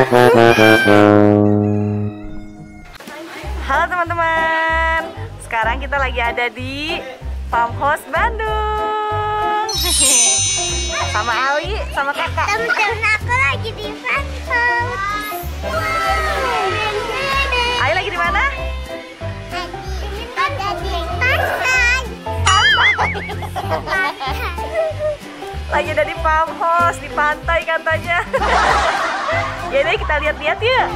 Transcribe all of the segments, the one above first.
Halo teman-teman, sekarang kita lagi ada di Farmhouse Bandung. Sama Ali, sama kakak. Teman-teman aku lagi di Farmhouse. Ali lagi di mana? Ada di pantai. Lagi ada di farmhouse, di pantai katanya. Ya deh, kita lihat-lihat yuk.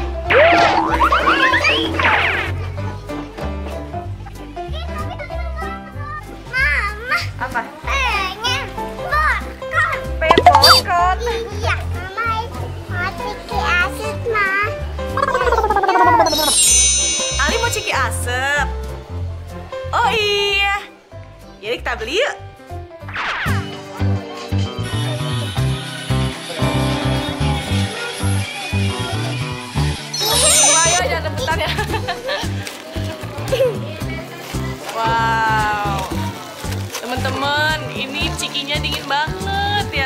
Mama, Apa? pengen popcorn. Pengen popcorn. Iya, Mama mau ciki asin, Ma. Ali mau ciki asep. Oh iya. Jadi kita beli yuk. Ayo jangan rebutan ya. Wow. Teman-teman, ini cikinya dingin banget ya.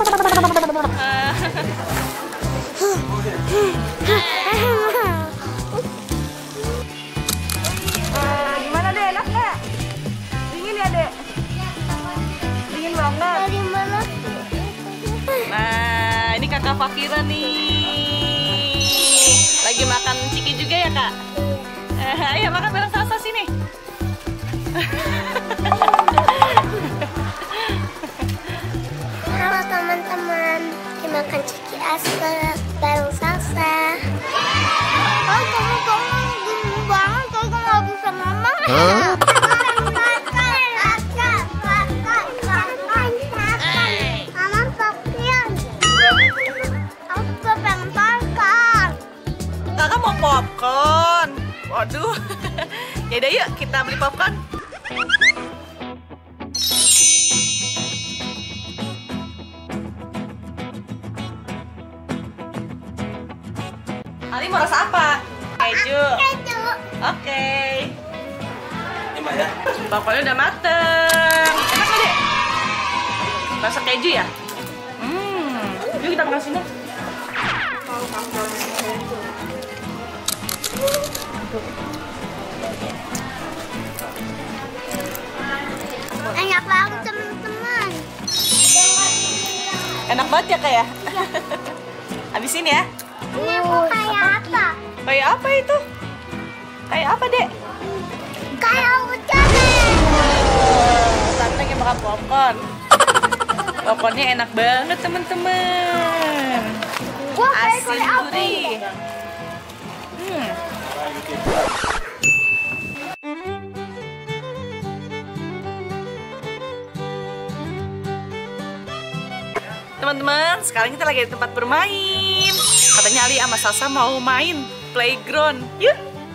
Gimana deh, enak nggak? Dingin ya dek? Dingin banget. Dari mana? Nah, ini kakak Fakira nih. Lagi makan ciki juga ya kak? Ayo makan bareng Salsa sini. Halo teman-teman, dimakan ciki asap bareng Salsa. Oh, kamu gini banget, kamu nggak bisa ngomong. Mama popcorn. Aku pengen popcorn. Kakak mau popcorn. Waduh. Yaudah yuk kita beli popcorn. Ali mau rasa apa? Keju. Keju. Oke. Ini Mbak ya. Popcornnya udah mateng. Enak nggak dek? Rasa keju ya? Yuk kita makan sini. Enak banget teman-teman. Enak banget ya kak ya? Habisin ya. Ini aku kayak apa? Kayak apa itu? Kayak apa dek? Kayak hujan. Tante lagi makan popcorn. Popcornnya enak banget teman-teman. Gua kayak Asin apa? gurih. Teman-teman, sekarang kita lagi di tempat bermain. Katanya Ali sama Salsa mau main playground. Yuk.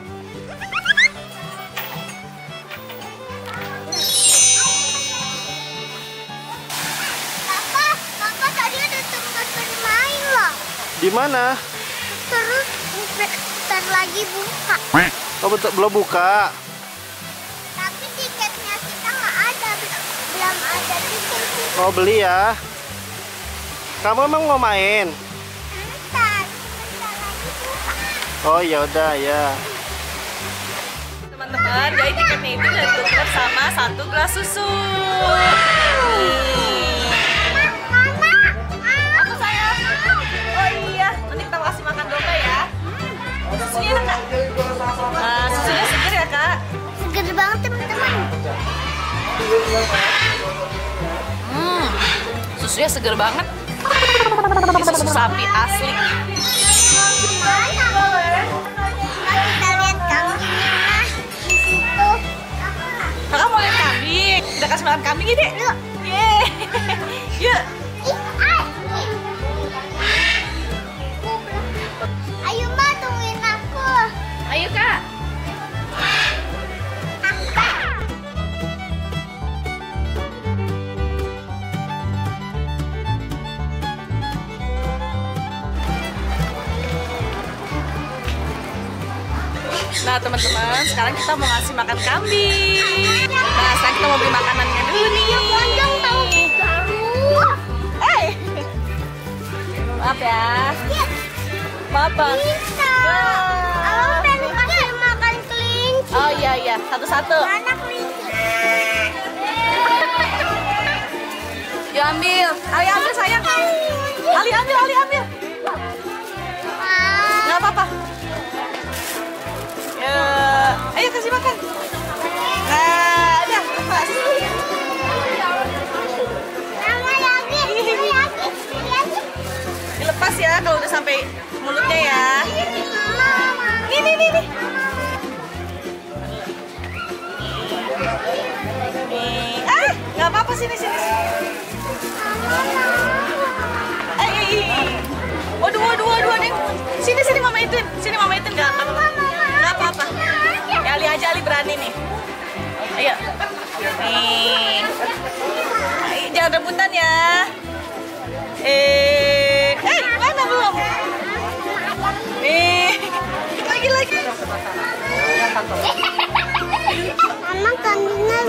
Papa tadi ada tempat bermain loh. Di mana? Terus bentar lagi buka. Oh, belum buka. Tapi tiketnya kita nggak ada. Belum ada tiket. Mau beli ya? Kamu emang mau main? Bentar lagi buka. Oh ya udah ya. Teman-teman, jadi tiketnya itu udah tuker sama 1 gelas susu. Mama, Apa sayang? Oh iya, nanti kita kasih makan domba ya. Susunya enak kak? Susunya seger ya kak? seger banget teman-teman. Susunya seger banget. Ini susu sapi asli. Kita lihat kambingnya di situ. Kakak mau lihat kambing? Udah kasih makan kambing ya dek? Yeay. Yuk. Ayo Mbak, tungguin aku. Ayo kak. Nah teman-teman, sekarang kita mau ngasih makan kambing. Nah sekarang kita mau beli makanannya dulu nih. Panjang tahu garu. Maaf ya. apa? Bisa. Aku pengen kasih makan kelinci. Oh iya, satu-satu. Mana kelinci? Yuk ambil. Ali ambil sayang. Ali ambil. Nggak apa-apa. Ayo kasih makan. Nah, udah lepas. Dilepas ya kalau udah sampai mulutnya ya. Nih. Nggak apa-apa sini. Waduh, nih. Sini mama ituin. Nggak apa-apa. Ya Ali berani nih. Ayo. Nih. Jangan rebutan ya. Mana belum? Nih. Lagi. Mama kandungan.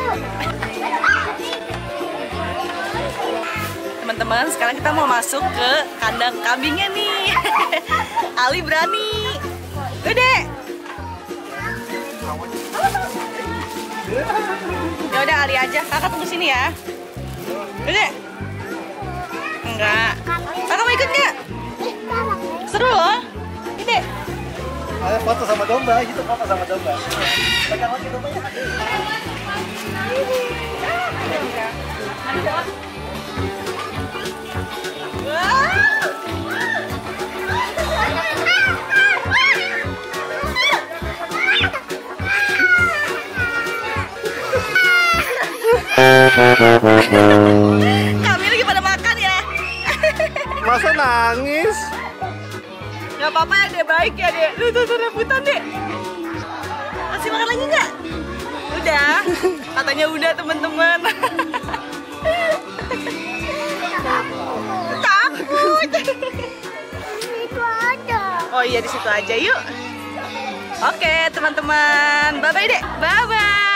Teman-teman, sekarang kita mau masuk ke kandang kambingnya nih. Ali berani. Udah. Ya udah Ali aja. Kakak tunggu sini ya. Udah. Enggak. Kakak mau ikut nggak? Seru loh. Ini. Ayo foto sama domba, gitu foto sama domba. Pegang lagi dombanya. Kami lagi pada makan ya. Masa nangis? Gak apa-apa ya, Dek. Baik ya, Dek. Tuh, rebutan, Dek. Masih makan lagi nggak? Udah. Katanya udah, teman-teman. Takut. Itu ada. Oh iya, di situ aja. Yuk. Oke, teman-teman. Bye-bye, Dek. Bye-bye.